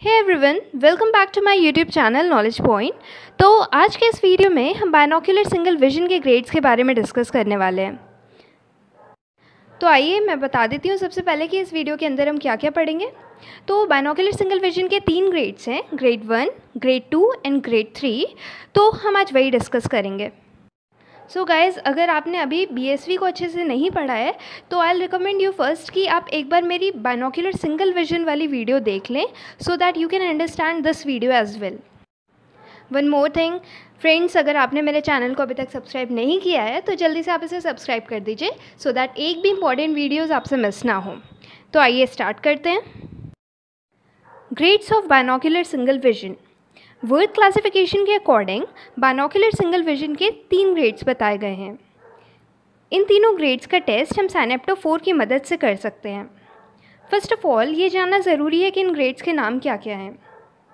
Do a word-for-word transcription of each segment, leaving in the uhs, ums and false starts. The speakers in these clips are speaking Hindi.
Hey everyone, welcome back to my YouTube channel knowledge point. तो आज के इस वीडियो में हम बायनोक्यूलर सिंगल विजन के ग्रेड्स के बारे में डिस्कस करने वाले हैं। तो आइए मैं बता देती हूँ सबसे पहले कि इस वीडियो के अंदर हम क्या क्या पढ़ेंगे। तो बायनोक्यूलर सिंगल विजन के तीन ग्रेड्स हैं, grade one, grade two and grade three. तो हम आज वही डिस्कस करेंगे। सो so गाइज़, अगर आपने अभी बीएसवी को अच्छे से नहीं पढ़ा है तो आई रिकमेंड यू फर्स्ट कि आप एक बार मेरी बायनोक्यूलर सिंगल विजन वाली वीडियो देख लें so that you can understand this video as well. One more thing friends, अगर आपने मेरे चैनल को अभी तक सब्सक्राइब नहीं किया है तो जल्दी से आप इसे सब्सक्राइब कर दीजिए सो दैट एक भी इंपॉर्टेंट वीडियोज़ आपसे मिस ना हो। तो आइए स्टार्ट करते हैं। Grades of binocular single vision. Worth classification के अकॉर्डिंग बायनोक्यूलर सिंगल विजन के तीन ग्रेड्स बताए गए हैं। इन तीनों ग्रेड्स का टेस्ट हम साइनेप्टोफोर की मदद से कर सकते हैं। फर्स्ट ऑफ ऑल ये जानना ज़रूरी है कि इन ग्रेड्स के नाम क्या क्या हैं।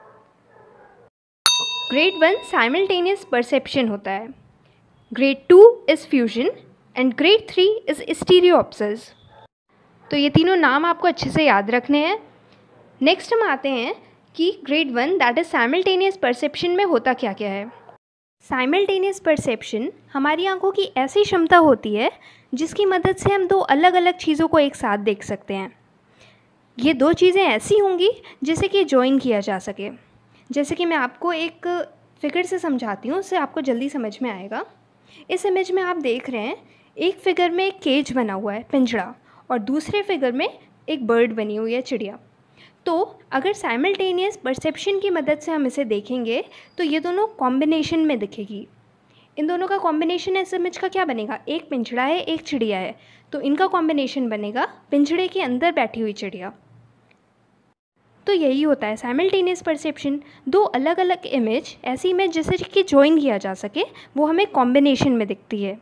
ग्रेड वन साइमल्टेनियस परसेप्शन होता है, grade two is fusion and grade three is stereopsis. तो ये तीनों नाम आपको अच्छे से याद रखने हैं। नेक्स्ट हम आते हैं कि grade one that is simultaneous perception में होता क्या क्या है। साइमल्टेनियस परसेप्शन हमारी आंखों की ऐसी क्षमता होती है जिसकी मदद से हम दो अलग अलग चीज़ों को एक साथ देख सकते हैं। ये दो चीज़ें ऐसी होंगी जिसे कि जॉइन किया जा सके। जैसे कि मैं आपको एक फिगर से समझाती हूँ, उससे आपको जल्दी समझ में आएगा। इस इमेज में आप देख रहे हैं एक फिगर में एक केज बना हुआ है, पिंजड़ा, और दूसरे फिगर में एक बर्ड बनी हुई है, चिड़िया। तो अगर साइमल्टेनियस परसेप्शन की मदद से हम इसे देखेंगे तो ये दोनों कॉम्बिनेशन में दिखेगी। इन दोनों का कॉम्बिनेशन इस इमेज का क्या बनेगा, एक पिंजड़ा है एक चिड़िया है, तो इनका कॉम्बिनेशन बनेगा पिंजड़े के अंदर बैठी हुई चिड़िया। तो यही होता है साइमल्टेनियस परसेप्शन। दो अलग अलग इमेज, ऐसी इमेज जिसे कि ज्वाइन किया जा सके, वो हमें कॉम्बिनेशन में दिखती है।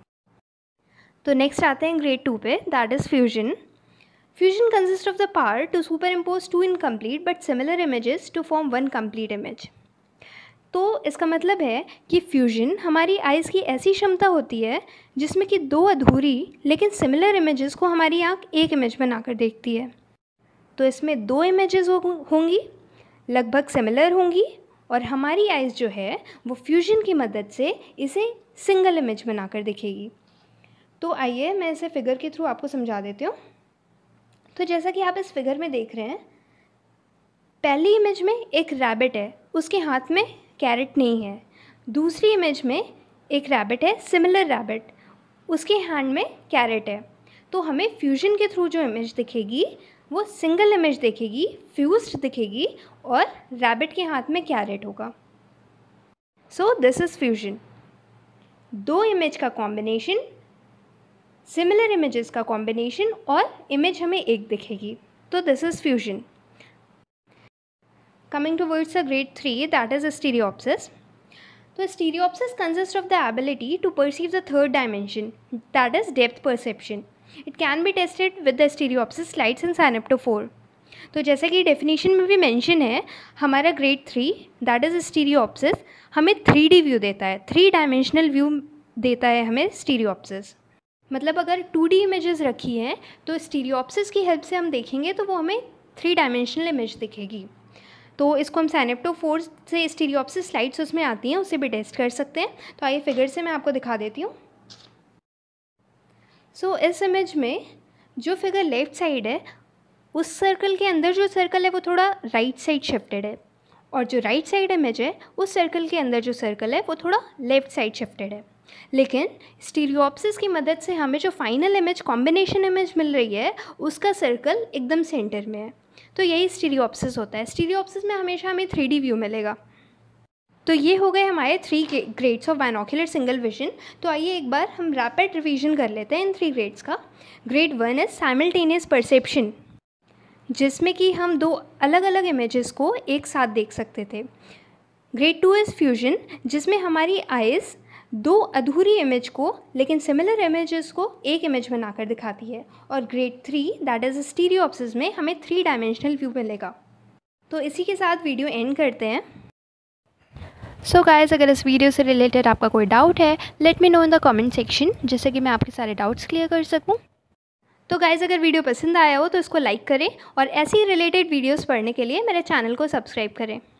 तो नेक्स्ट आते हैं ग्रेड टू पे, that is fusion. Fusion consists of the power to superimpose two incomplete but similar images to form one complete image. तो इसका मतलब है कि फ्यूजन हमारी आइज़ की ऐसी क्षमता होती है जिसमें कि दो अधूरी लेकिन सिमिलर इमेजेस को हमारी आँख एक इमेज बनाकर देखती है। तो इसमें दो इमेजेस होंगी, लगभग सिमिलर होंगी, और हमारी आइज़ जो है वो फ्यूजन की मदद से इसे सिंगल इमेज बनाकर दिखेगी। तो आइए मैं इसे फिगर के थ्रू आपको समझा देती हूँ। तो जैसा कि आप इस फिगर में देख रहे हैं, पहली इमेज में एक रैबिट है, उसके हाथ में कैरेट नहीं है। दूसरी इमेज में एक रैबिट है, सिमिलर रैबिट, उसके हैंड में कैरेट है। तो हमें फ्यूजन के थ्रू जो इमेज दिखेगी वो सिंगल इमेज दिखेगी, फ्यूज्ड दिखेगी, और रैबिट के हाथ में कैरेट होगा। So this is fusion. दो इमेज का कॉम्बिनेशन, सिमिलर इमेजेस का कॉम्बिनेशन, और इमेज हमें एक दिखेगी। तो this is fusion. Coming towards the grade three, that is stereopsis. तो stereopsis consist of the ability to perceive the third dimension, that is depth perception. It can be tested with the stereopsis slides in synaptophore. तो जैसे कि डेफिनेशन में भी मेंशन है, हमारा grade three that is stereopsis हमें थ्री डी व्यू देता है, थ्री डायमेंशनल व्यू देता है हमें स्टीरियोप्सिस। मतलब अगर टू डी इमेजेस रखी हैं तो स्टीरियोप्सिस की हेल्प से हम देखेंगे तो वो हमें थ्री डायमेंशनल इमेज दिखेगी। तो इसको हम साइनेप्टोफोर से स्टीरियोप्सिस स्लाइड्स उसमें आती हैं, उससे भी टेस्ट कर सकते हैं। तो आइए फिगर से मैं आपको दिखा देती हूँ। सो so, इस इमेज में जो फिगर लेफ़्ट साइड है, उस सर्कल के अंदर जो सर्कल है वो थोड़ा राइट साइड शिफ्टेड है, और जो राइट साइड इमेज है उस सर्कल के अंदर जो सर्कल है वो थोड़ा लेफ़्ट साइड शिफ्टेड है। लेकिन स्टीरियोप्सिस की मदद से हमें जो फाइनल इमेज, कॉम्बिनेशन इमेज मिल रही है, उसका सर्कल एकदम सेंटर में है। तो यही स्टीरियोप्सिस होता है। स्टीरियोप्सिस में हमेशा हमें थ्री डी व्यू मिलेगा। तो ये हो गए हमारे three grades of binocular single vision. तो आइए एक बार हम रैपिड रिवीजन कर लेते हैं इन थ्री ग्रेड्स का। Grade one is simultaneous perception, जिसमें कि हम दो अलग अलग इमेजेस को एक साथ देख सकते थे। ग्रेड टू इज़ फ्यूजन, जिसमें हमारी आइज़ दो अधूरी इमेज को लेकिन सिमिलर इमेजेस को एक इमेज बनाकर दिखाती है। और grade three that is stereopsis में हमें थ्री डायमेंशनल व्यू मिलेगा। तो इसी के साथ वीडियो एंड करते हैं। सो so गाइस, अगर इस वीडियो से रिलेटेड आपका कोई डाउट है, let me know in the comment section, जिससे कि मैं आपके सारे डाउट्स क्लियर कर सकूं। तो गाइज़ अगर वीडियो पसंद आया हो तो इसको लाइक करें और ऐसी ही रिलेटेड वीडियोस पढ़ने के लिए मेरे चैनल को सब्सक्राइब करें।